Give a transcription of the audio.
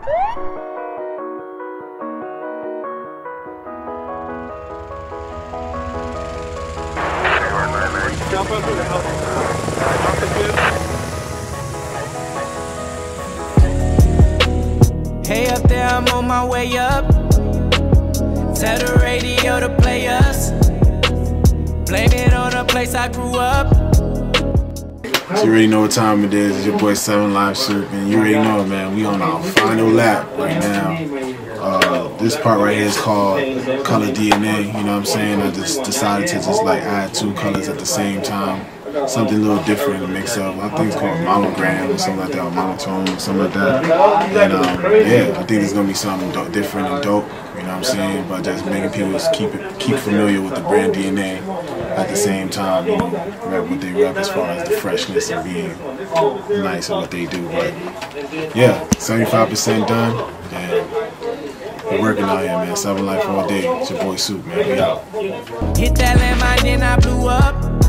Hey up there, I'm on my way up. Tell the radio to play us. Blame it on the place I grew up. So you already know what time it is. It's your boy 7 Live Surf, and you already know, man, we on our final lap right now. This part right here is called Color DNA, you know what I'm saying? I just decided to just like add 2 colors at the same time. Something a little different to mix up. I think it's called monogram or something like that, or monotone or something like that. And yeah, I think it's gonna be something different and dope, you know what I'm saying? But just making people just keep familiar with the brand DNA at the same time, you know, rep what they rep as far as the freshness and being nice at what they do. But yeah, 75% done, and we're working out here, man. 7 Life all day. It's your boy Soup, man. We out. Hit that landmine, then I blew up.